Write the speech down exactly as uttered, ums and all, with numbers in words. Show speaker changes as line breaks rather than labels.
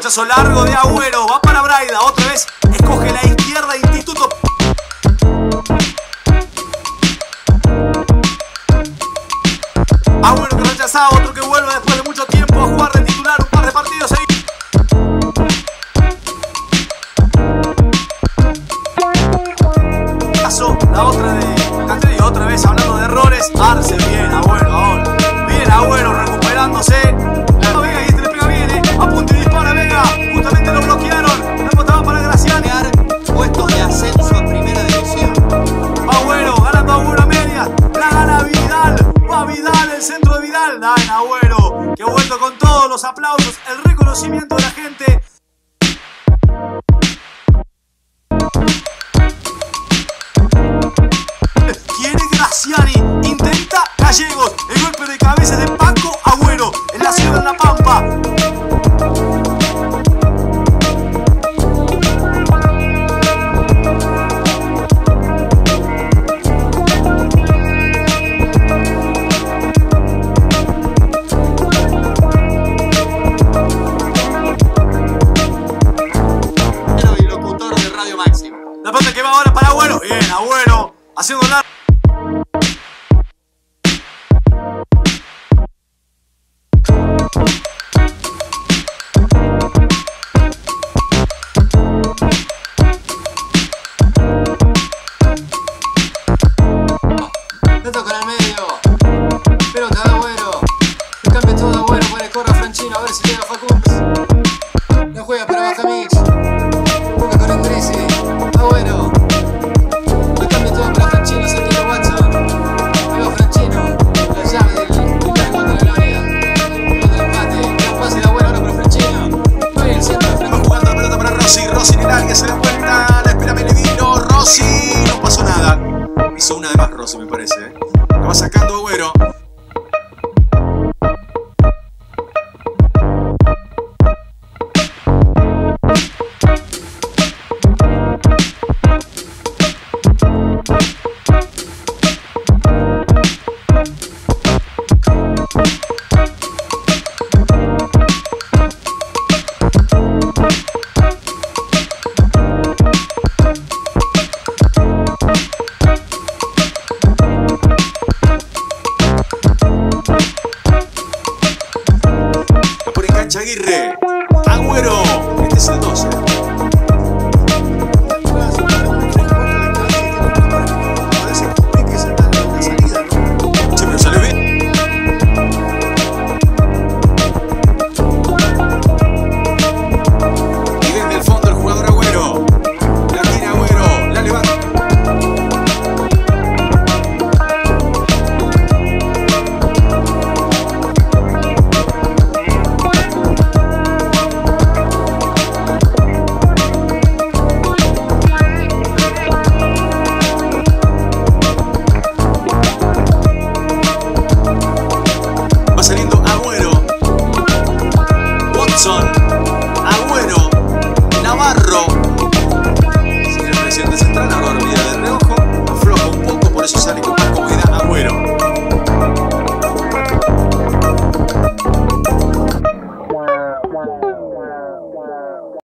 Bochazo largo de Agüero. Va para Braida. Otra vez escoge la izquierda. Instituto. Agüero que rechazaba. Otro que vuelve después de mucho tiempo a jugar de titular un par de partidos ahí. La otra de Cantero y otra vez hablando de errores. Arce bien, Agüero ahora. Bien, Agüero recuperándose. La Vega y este le pega bien, eh. Apunta y dispara Vega. Justamente lo bloquearon. La botaba para Graciani.
Puestos de ascenso a primera división.
Agüero, ganando Agüero a media. La gana Vidal. Va Vidal, el centro de Vidal. Da en Agüero, que ha vuelto con todos los aplausos, el reconocimiento de la gente. Intenta Gallegos, el golpe de cabeza de Paco Agüero en la ciudad de La Pampa.
Y locutor de Radio Máximo.
La pelota que va ahora para Agüero. Bien, Agüero haciendo la...
Con el medio, pelota de Agüero, el cambio todo de Agüero, pone corre a Franchino, a ver si llega Facundo, la juega para Bajamix, toca con Endrisi, Agüero, el cambio todo para Franchino, se tira Watson, luego Franchino, la llave del primer gol de la gloria, el del empate, el pase de Agüero ahora para Franchino, va el centro de Franchino.
Jugando la pelota para Rossi, Rossi en el área, se da vuelta, la espera Melevino, Rossi, no pasó nada. Hizo una de más Rossi me parece, ¿eh? La va sacando Agüero.